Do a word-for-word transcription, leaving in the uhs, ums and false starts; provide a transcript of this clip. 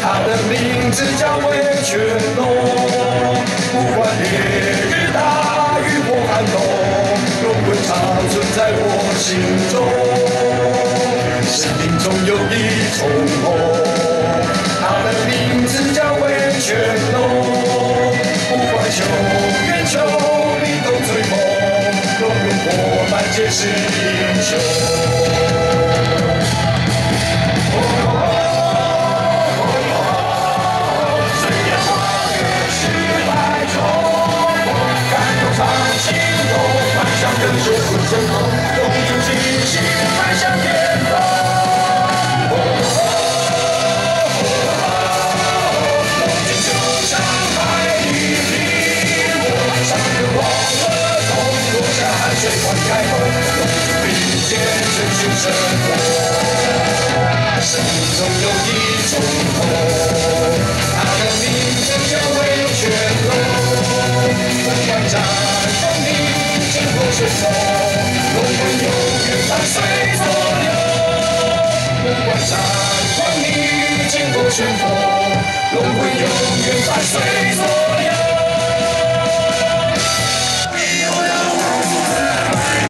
他的名字叫威权龙，不管烈日大雨或寒冬，龙魂长存在我心中。生命中有一重红，他的名字叫威权龙，不管秋远秋你都追梦，龙魂伙伴皆是英雄。更是不成功，用尽信心迈向巅峰。梦境就像海底冰，我上的忘了痛，落下汗水换开口，并肩追寻生活。生命中有一重红，它的名字叫威权龙，不管战风里。经过旋风，龙魂永远伴随左右。不管战光里经过旋风，龙魂永远伴